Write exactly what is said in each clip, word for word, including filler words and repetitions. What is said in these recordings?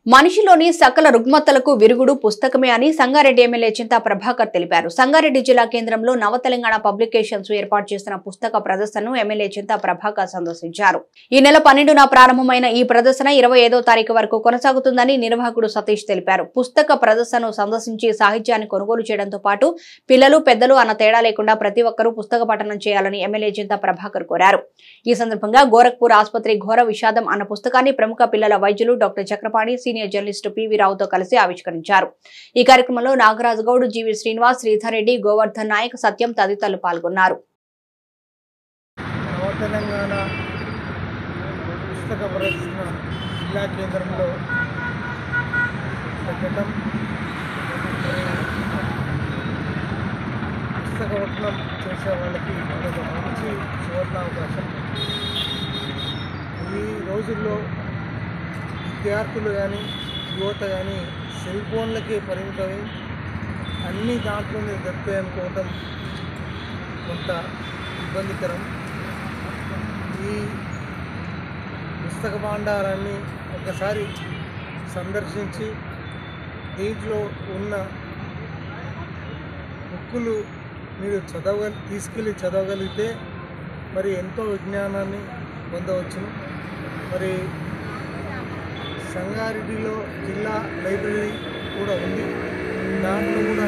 మనిషిలోని సకల రుగ్మతలకు విరుగుడు పుస్తకమే అని సంగారెడ్డి ఎమ్మెల్యే చింతా ప్రభాకర్ తెలిపారు. సంగారెడ్డి జిల్లా కేంద్రంలో నవ తెలంగాణ పబ్లికేషన్స్ ఏర్పాటు చేసిన పుస్తక ప్రదర్శనను ఎమ్మెల్యే చింతా ప్రభాకర్ సందర్శించారు. ఈ నెల పన్నెండున ప్రారంభమైన ఈ ప్రదర్శన ఇరవై ఐదో తారీఖు వరకు కొనసాగుతుందని నిర్వాహకుడు సతీష్ తెలిపారు. పుస్తక ప్రదర్శనను సందర్శించి సాహిత్యాన్ని కొనుగోలు చేయడంతో పాటు పిల్లలు పెద్దలు అన్న తేడా లేకుండా ప్రతి ఒక్కరూ పుస్తక పఠనం చేయాలని ఎమ్మెల్యే చింతా ప్రభాకర్ కోరారు. ఈ సందర్భంగా గోరఖ్పూర్ ఆసుపత్రి ఘోర విషాదం అన్న పుస్తకాన్ని ప్రముఖ పిల్లల వైద్యులు doctor Chakrapani senior journalist PV రావుతో కలిసి ఆవిష్కరించారు. ఈ కార్యక్రమంలో నాగరాజు గౌడ్, జీవి శ్రీనివాస్, శ్రీధర్ రెడ్డి, గోవర్ధన్ నాయక్, సత్యం తదితరులు పాల్గొన్నారు. తెలంగాణ పుస్తక ప్రదర్శన జిల్లా కేంద్రంలో పెట్టడం పుస్తక పఠనం చేసే వాళ్ళకి ఒక మంచి సువర్ణావకాశం. ఈ రోజుల్లో విద్యార్థులు కానీ యువత కానీ సెల్ ఫోన్లకే పరిమితమై అన్ని దాంట్లోనే దొరుకుతాయి అనుకోవటం కొంత ఇబ్బందికరం. ఈ పుస్తక భాండారాన్ని ఒకసారి సందర్శించి దీంట్లో ఉన్న బుక్కులు మీరు చదవ తీసుకెళ్ళి చదవగలిగితే మరి ఎంతో విజ్ఞానాన్ని పొందవచ్చును. మరి సంగారెడ్డిలో జిల్లా లైబ్రరీ కూడా ఉంది. దాంట్లో కూడా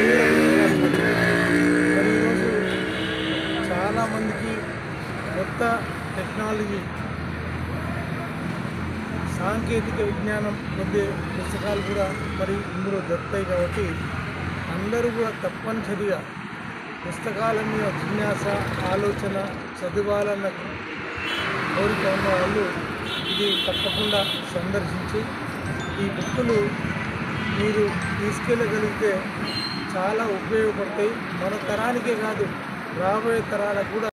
మరి ఈరోజు చాలామందికి కొత్త టెక్నాలజీ సాంకేతిక విజ్ఞానం పొందే పుస్తకాలు కూడా మరి ఇందులో దొరుకుతాయి. కాబట్టి అందరూ కూడా తప్పనిసరిగా పుస్తకాల మీద జిజ్ఞాస, ఆలోచన, చదవాలన్న కోరిక ఉన్న వాళ్ళు ఇది తప్పకుండా సందర్శించి ఈ బుక్కులు మీరు తీసుకెళ్ళగలిగితే చాలా ఉపయోగపడతాయి. మన తరానికే కాదు, రాబోయే తరాలకు కూడా